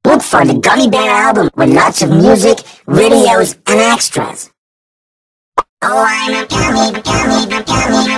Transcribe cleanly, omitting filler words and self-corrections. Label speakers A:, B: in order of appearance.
A: Look for the Gummy Bear album with lots of music, videos, and extras. Oh, I'm a gummy,